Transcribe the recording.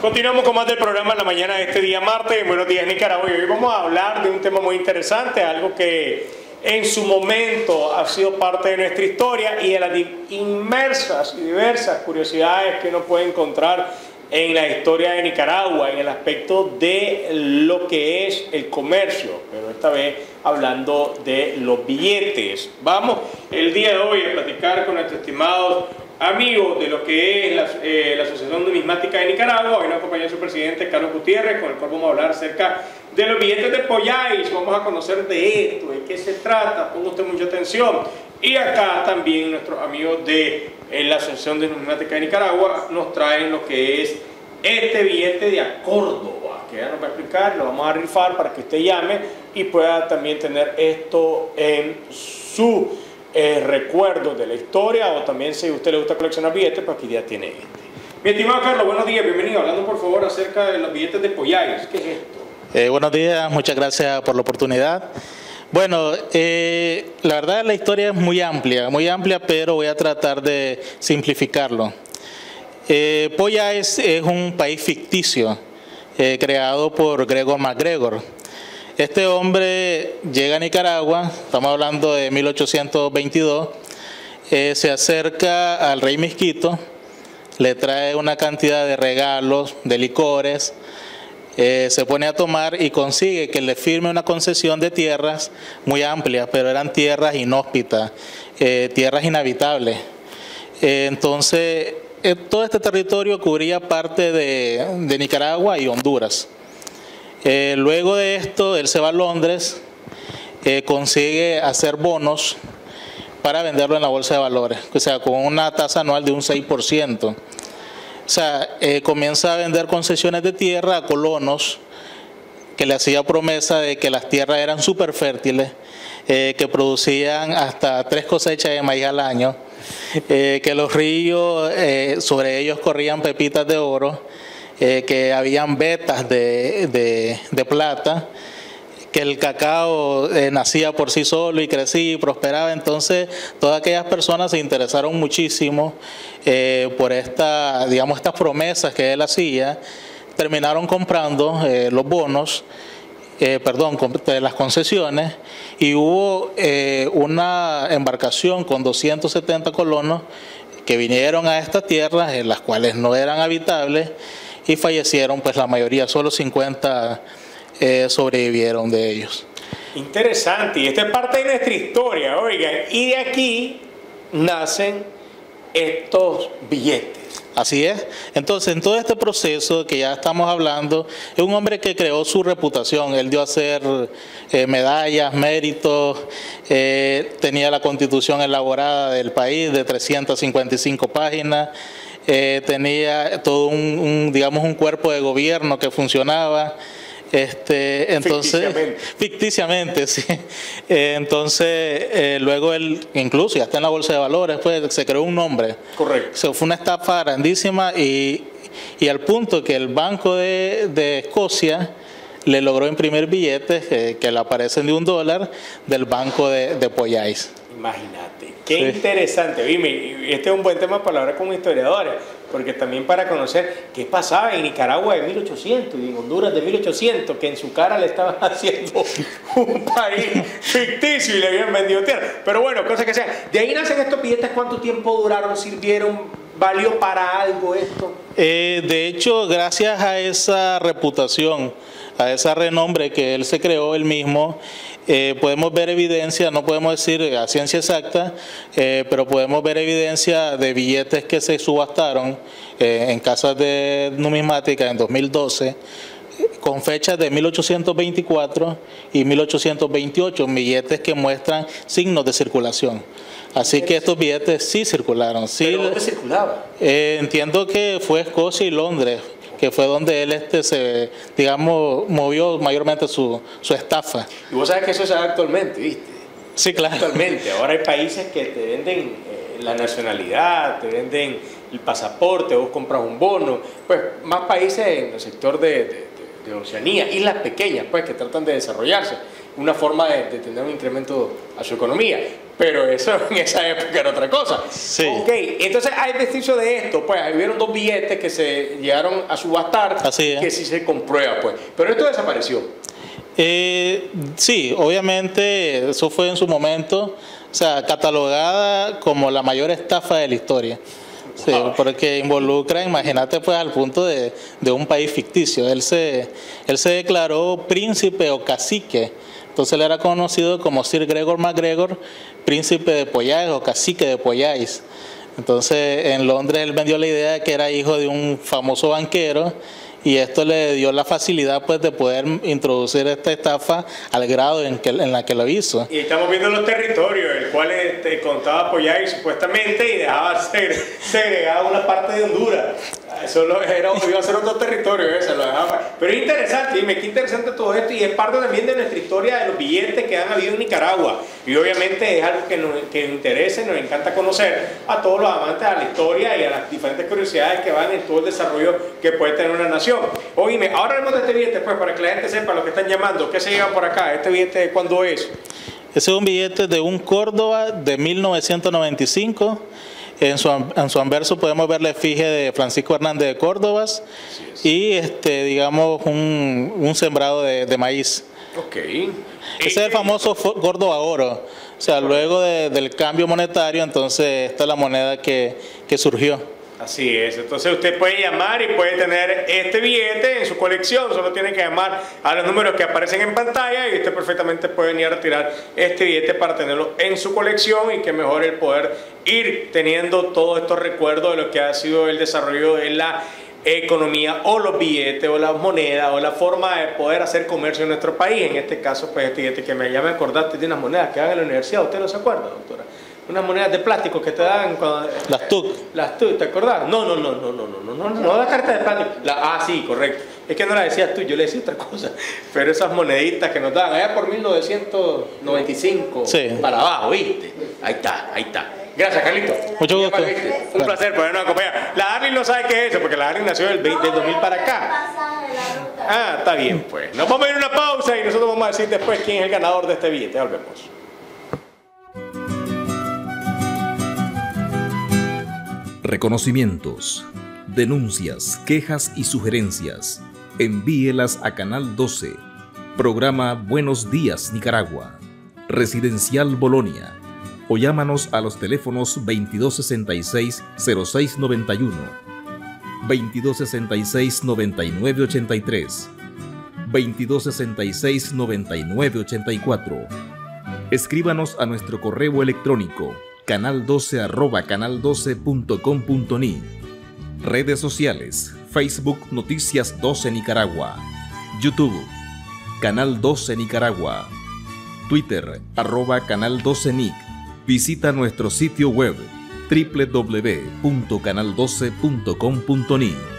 Continuamos con más del programa en la mañana de este día martes. Buenos días, Nicaragua. Hoy vamos a hablar de un tema muy interesante, algo que en su momento ha sido parte de nuestra historia y de las inmersas y diversas curiosidades que uno puede encontrar en la historia de Nicaragua, en el aspecto de lo que es el comercio, pero esta vez hablando de los billetes. Vamos el día de hoy a platicar con nuestros estimados amigos de lo que es la Asociación Numismática de Nicaragua. Hoy nos acompaña su presidente, Carlos Gutiérrez, con el cual vamos a hablar acerca de los billetes de Pollais. Vamos a conocer de esto, de qué se trata, ponga usted mucha atención. Y acá también nuestros amigos de la Asociación de Numismática de Nicaragua nos traen lo que es este billete de a Córdoba, que ya nos va a explicar, lo vamos a rifar para que usted llame y pueda también tener esto en su recuerdo de la historia, o también si a usted le gusta coleccionar billetes, pues aquí ya tiene este. Mi estimado Carlos, buenos días, bienvenido. Hablando por favor acerca de los billetes de Pollais. ¿Qué es esto? Buenos días, muchas gracias por la oportunidad. Bueno, la verdad la historia es muy amplia, pero voy a tratar de simplificarlo. Pollais es un país ficticio creado por Gregor MacGregor. Este hombre llega a Nicaragua, estamos hablando de 1822, se acerca al rey Misquito, le trae una cantidad de regalos, de licores, se pone a tomar y consigue que le firme una concesión de tierras muy amplias, pero eran tierras inhóspitas, tierras inhabitables. Entonces, todo este territorio cubría parte de Nicaragua y Honduras. Luego de esto, él se va a Londres, consigue hacer bonos para venderlo en la bolsa de valores, o sea, con una tasa anual de un 6%. O sea, comienza a vender concesiones de tierra a colonos que le hacía promesa de que las tierras eran súper fértiles, que producían hasta 3 cosechas de maíz al año, que los ríos, sobre ellos corrían pepitas de oro, que habían vetas de plata, que el cacao nacía por sí solo y crecía y prosperaba. Entonces todas aquellas personas se interesaron muchísimo por estas promesas que él hacía, terminaron comprando los bonos, las concesiones, y hubo una embarcación con 270 colonos que vinieron a estas tierras, en las cuales no eran habitables, y fallecieron pues la mayoría, solo 50 sobrevivieron de ellos. Interesante, y esta es parte de nuestra historia, oigan, y de aquí nacen estos billetes. Así es. Entonces, en todo este proceso que ya estamos hablando, es un hombre que creó su reputación. Él dio a hacer medallas, méritos, tenía la constitución elaborada del país de 355 páginas, tenía todo un cuerpo de gobierno que funcionaba. Ficticiamente, sí. Luego él, incluso ya está en la bolsa de valores, pues se creó un nombre. Correcto. Fue una estafa grandísima y al punto que el Banco de Escocia le logró imprimir billetes que le aparecen de $1 del Banco de Pollais. Imagínate, qué interesante. Dime, este es un buen tema para hablar como historiadores, porque también para conocer qué pasaba en Nicaragua de 1800 y en Honduras de 1800, que en su cara le estaban haciendo un país ficticio y le habían vendido tierra. Pero bueno, cosa que sea. De ahí nacen estos billetes. ¿Cuánto tiempo duraron, sirvieron, valió para algo esto? De hecho, gracias a esa reputación, a ese renombre que él se creó él mismo, podemos ver evidencia, no podemos decir a ciencia exacta, pero podemos ver evidencia de billetes que se subastaron en casas de numismática en 2012, con fechas de 1824 y 1828, billetes que muestran signos de circulación. Así que estos billetes sí circularon. Sí. ¿Pero dónde circulaba? Entiendo que fue Escocia y Londres, que fue donde él movió mayormente su estafa. Y vos sabes que eso se da actualmente, ¿viste? Sí, claro. Actualmente. Ahora hay países que te venden la nacionalidad, te venden el pasaporte, vos compras un bono. Pues más países en el sector de Oceanía, islas pequeñas, pues, que tratan de desarrollarse. Una forma de tener un incremento a su economía. pero eso en esa época era otra cosa. Sí. Ok, entonces hay vestigio de esto, pues hubieron 2 billetes que se llegaron a subastar, Así es. que sí se comprueba, pues, pero esto desapareció. Sí, obviamente eso fue en su momento, o sea, catalogada como la mayor estafa de la historia. Sí, porque involucra, imagínate, pues al punto de un país ficticio. Él se declaró príncipe o cacique, entonces él era conocido como Sir Gregor MacGregor, príncipe de Poyais o cacique de Poyais. Entonces en Londres él vendió la idea de que era hijo de un famoso banquero, y esto le dio la facilidad, pues, de poder introducir esta estafa al grado en la que lo hizo. Y estamos viendo los territorios, el cual contaba Poyais supuestamente y dejaba segregada una parte de Honduras. Eso iba a ser otro territorio, ese lo dejaba. Pero es interesante, dime, qué interesante todo esto, y es parte también de nuestra historia de los billetes que han habido en Nicaragua. Y obviamente es algo que nos interesa y nos encanta conocer a todos los amantes a la historia y a las diferentes curiosidades que van en todo el desarrollo que puede tener una nación. Oíme, ahora hablemos de este billete, pues, para que la gente sepa lo que están llamando. ¿Qué se llevan por acá? ¿Este billete cuándo es? Ese es un billete de un Córdoba de 1995. En su anverso podemos ver la efigie de Francisco Hernández de Córdobas y digamos un sembrado de maíz. Ok. Ese es el famoso Córdoba Oro. O sea, luego del cambio monetario, entonces esta es la moneda que surgió. Así es, entonces usted puede llamar y puede tener este billete en su colección, solo tiene que llamar a los números que aparecen en pantalla y usted perfectamente puede venir a retirar este billete para tenerlo en su colección, y que mejor el poder ir teniendo todos estos recuerdos de lo que ha sido el desarrollo de la economía, o los billetes, o las monedas, o la forma de poder hacer comercio en nuestro país. En este caso, pues este billete que ya me acordaste de unas monedas que dan en la universidad, ¿usted no se acuerda, doctora? Unas monedas de plástico que te dan cuando, las TUC. Las TUC, ¿te acordás? No, la carta de plástico. Sí, correcto. Es que no la decías tú, yo le decía otra cosa. Pero esas moneditas que nos dan allá por 1995 sí, para abajo, ¿viste? Ahí está. Gracias, Carlito. Mucho gusto. Un placer podernos acompañar. La Darly no sabe qué es eso, porque la Darly nació del 2000 para acá. Está bien, pues. Nos vamos a ir a una pausa y nosotros vamos a decir después quién es el ganador de este billete. Volvemos. Reconocimientos, denuncias, quejas y sugerencias. Envíelas a Canal 12, programa Buenos Días Nicaragua, Residencial Bolonia, o llámanos a los teléfonos 2266-0691, 2266-9983, 2266-9984. Escríbanos a nuestro correo electrónico canal12@canal12.com.ni. Redes sociales: Facebook Noticias 12 Nicaragua, YouTube Canal 12 Nicaragua, Twitter @Canal 12 Nic. Visita nuestro sitio web www.canal12.com.ni.